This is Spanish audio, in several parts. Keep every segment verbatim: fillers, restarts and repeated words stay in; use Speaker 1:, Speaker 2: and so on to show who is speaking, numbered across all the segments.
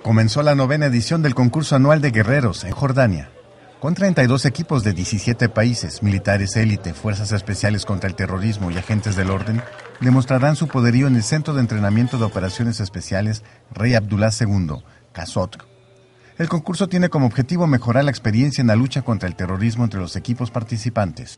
Speaker 1: Comenzó la novena edición del concurso anual de guerreros en Jordania. Con treinta y dos equipos de diecisiete países, militares élite, fuerzas especiales contra el terrorismo y agentes del orden, demostrarán su poderío en el Centro de Entrenamiento de Operaciones Especiales Rey Abdullah segundo, Qasot. El concurso tiene como objetivo mejorar la experiencia en la lucha contra el terrorismo entre los equipos participantes.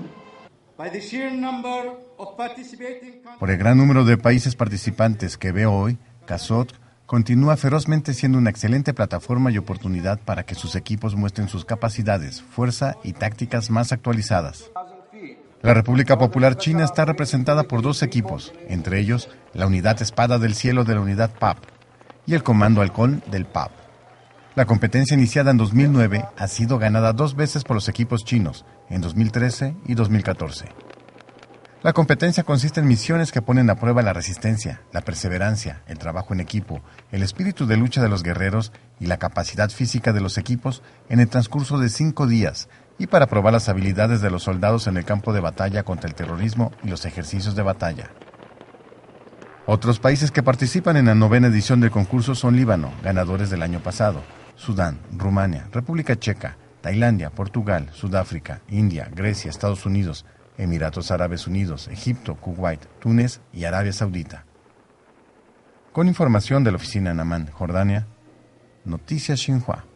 Speaker 1: Por el gran número de países participantes que veo hoy, Qasot continúa ferozmente siendo una excelente plataforma y oportunidad para que sus equipos muestren sus capacidades, fuerza y tácticas más actualizadas. La República Popular China está representada por dos equipos, entre ellos la Unidad Espada del Cielo de la Unidad P A P y el Comando Halcón del P A P. La competencia iniciada en dos mil nueve ha sido ganada dos veces por los equipos chinos, en dos mil trece y dos mil catorce. La competencia consiste en misiones que ponen a prueba la resistencia, la perseverancia, el trabajo en equipo, el espíritu de lucha de los guerreros y la capacidad física de los equipos en el transcurso de cinco días y para probar las habilidades de los soldados en el campo de batalla contra el terrorismo y los ejercicios de batalla. Otros países que participan en la novena edición del concurso son Líbano, ganadores del año pasado, Sudán, Rumania, República Checa, Tailandia, Portugal, Sudáfrica, India, Grecia, Estados Unidos, Emiratos Árabes Unidos, Egipto, Kuwait, Túnez y Arabia Saudita. Con información de la oficina en Amán, Jordania, Noticias Xinhua.